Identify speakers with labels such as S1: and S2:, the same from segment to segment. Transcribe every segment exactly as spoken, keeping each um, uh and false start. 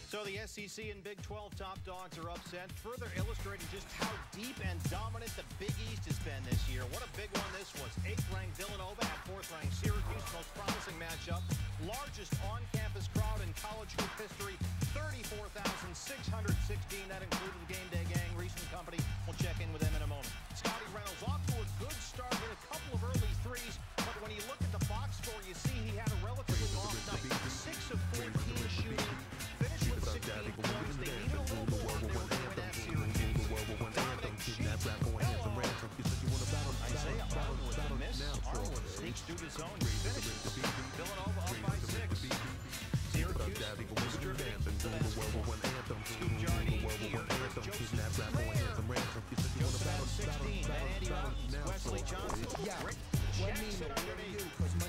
S1: So the S E C and Big twelve top dogs are upset, further illustrating just how deep and dominant the Big East has been this year. What a big one this was. eighth-ranked Villanova at fourth-ranked Syracuse, most promising matchup. Largest on-campus crowd in college hoop history, thirty-four thousand six hundred sixteen. That included the Game Day Gang, Reese and Company. We'll check in with them in a moment. Scotty Reynolds off to a good start, hit a couple of early threes, but when you look at the box score, you see he had a relatively off night. six of fourteen shooting, finished with sixteen points. They needed a little more to win that series. Dominic Cheek. Isaiah Arnold with the miss. Arnold sneaks through the zone, finishes. Villanova up by six. Syracuse, Mister Big to that score. Scoop Jardine here. Joseph Mayer. Joseph had sixteen. And Andy Robbins, Wesley Johnson, Rick Jackson underneath.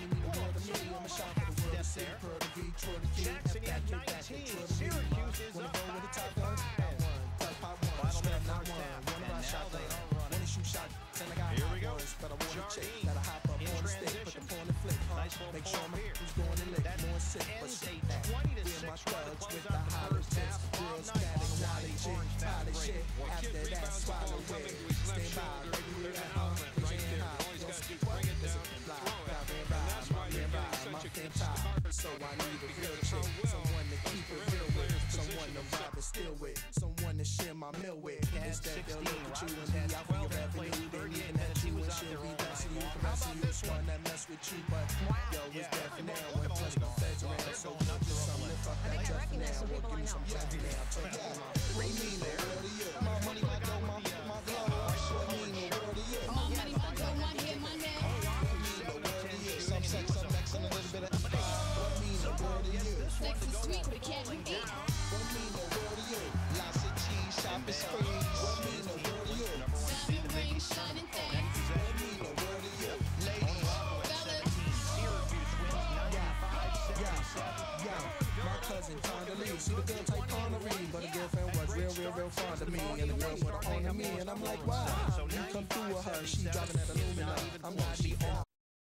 S1: Step there. Jackson had nineteen. Syracuse is up by five. Final minute first half. And now they are running. Here we go. Jardine in transition. Nice little pull here. That ends a twenty to six run to close out the first half. All night on the Wadi Orange Fast Break.
S2: After that, swallow it. Stand by, regular at home. Right there. All he's got to do is bring it down and throw it. And that's why you're getting such a good start.
S3: So I need a real chick, someone to keep it real with, someone to rob and steal with, someone to share my meal with. Instead they'll look at you and be out for your revenue. They needing at you and she'll be blessing you, caressing you. One that mess with you, but yo, it's definite now. When plus the feds around, so don't do something. Fuck that Jeff now, well, give me some Jeff now. Take that out. What do you mean the world of you? My money, my dough, my my glow. What do you mean the world of you?
S4: My money, my dough, my hair, my neck.
S3: What do you mean the world of you? Some sex, some X, and a little bit of
S4: sex is sweet, but it can't be beat.
S3: What mean the world to you? Lots of cheese, shopping sprees. What mean the world to you?
S4: Sun, rain, shining things.
S3: What mean the world to you? Ladies, yeah, yeah, my cousin Condoleezza, see the girl type Connery, but the girlfriend was real, real, real fond of me, and the girl put her on to me, and I'm like, wow, you come through with her, she driving at Illumina, I'm like, she on.